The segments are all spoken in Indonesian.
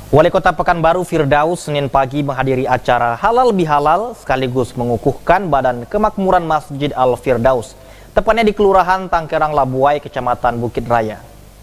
Wali Kota Pekanbaru Firdaus Senin pagi menghadiri acara Halal Bihalal sekaligus mengukuhkan Badan Kemakmuran Masjid Al-Firdaus, tepatnya di Kelurahan Tangkerang Labuai, Kecamatan Bukit Raya.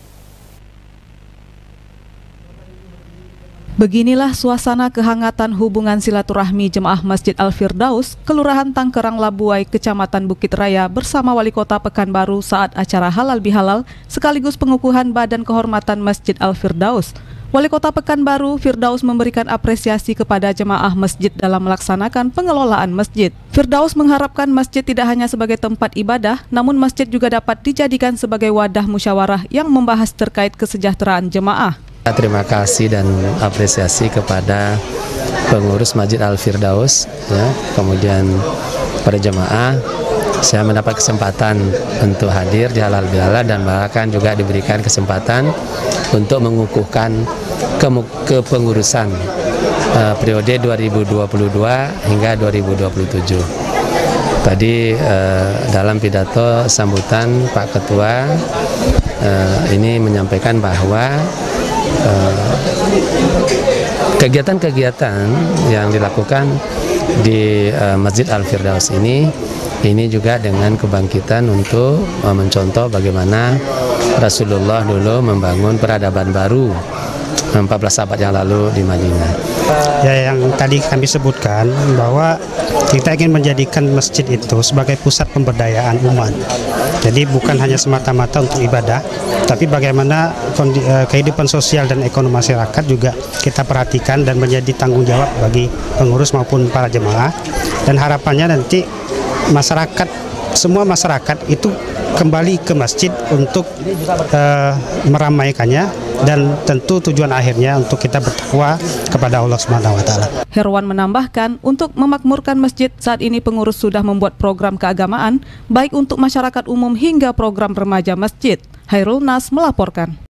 Beginilah suasana kehangatan hubungan silaturahmi jemaah Masjid Al-Firdaus, Kelurahan Tangkerang Labuai, Kecamatan Bukit Raya bersama Wali Kota Pekanbaru saat acara Halal Bihalal sekaligus pengukuhan Badan Kehormatan Masjid Al-Firdaus. Wali Kota Pekanbaru Firdaus memberikan apresiasi kepada jemaah masjid dalam melaksanakan pengelolaan masjid. Firdaus mengharapkan masjid tidak hanya sebagai tempat ibadah, namun masjid juga dapat dijadikan sebagai wadah musyawarah yang membahas terkait kesejahteraan jemaah. Terima kasih dan apresiasi kepada pengurus Masjid Al-Firdaus, ya, kemudian para jemaah. Saya mendapat kesempatan untuk hadir di Halal Bihalal dan bahkan juga diberikan kesempatan untuk mengukuhkan kepengurusan periode 2022 hingga 2027. Tadi dalam pidato sambutan Pak Ketua ini menyampaikan bahwa kegiatan-kegiatan yang dilakukan di Masjid Al-Firdaus ini juga dengan kebangkitan untuk mencontoh bagaimana Rasulullah dulu membangun peradaban baru 14 abad yang lalu di Madinah. Ya, yang tadi kami sebutkan bahwa kita ingin menjadikan masjid itu sebagai pusat pemberdayaan umat. Jadi bukan hanya semata-mata untuk ibadah, tapi bagaimana kehidupan sosial dan ekonomi masyarakat juga kita perhatikan dan menjadi tanggung jawab bagi pengurus maupun para jemaah. Dan harapannya nanti masyarakat, semua masyarakat itu kembali ke masjid untuk meramaikannya dan tentu tujuan akhirnya untuk kita bertakwa kepada Allah Subhanahu wa taala. Herwan menambahkan, untuk memakmurkan masjid saat ini pengurus sudah membuat program keagamaan baik untuk masyarakat umum hingga program remaja masjid. Hairul Nas melaporkan.